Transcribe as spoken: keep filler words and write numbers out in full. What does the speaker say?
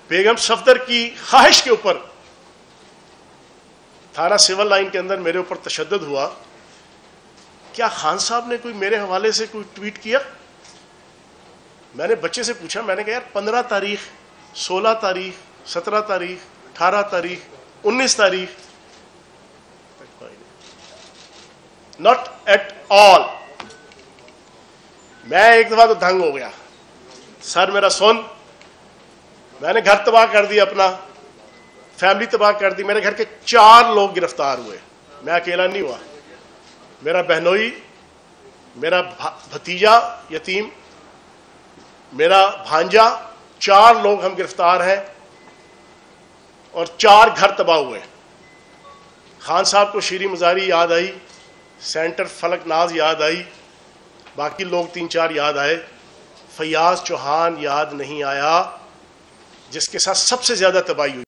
बेगम सफदर की ख्वाहिश के ऊपर थाना सिविल लाइन के अंदर मेरे ऊपर तशद्दुद हुआ। क्या खान साहब ने कोई मेरे हवाले से कोई ट्वीट किया? मैंने बच्चे से पूछा, मैंने कहा यार पंद्रह तारीख, सोलह तारीख, सत्रह तारीख, अठारह तारीख, उन्नीस तारीख, नॉट एट ऑल। मैं एक दफा तो दंग हो गया, सर मेरा सुन, मैंने घर तबाह कर दिया, अपना फैमिली तबाह कर दी, मेरे घर के चार लोग गिरफ्तार हुए, मैं अकेला नहीं हुआ, मेरा बहनोई, मेरा भतीजा यतीम, मेरा भांजा, चार लोग हम गिरफ्तार हैं और चार घर तबाह हुए। खान साहब को शीरी मजारी याद आई, सेंटर फलकनाज याद आई, बाकी लोग तीन चार याद आए, फैयाज चौहान याद नहीं आया, जिसके साथ सबसे ज्यादा तबाही हुई।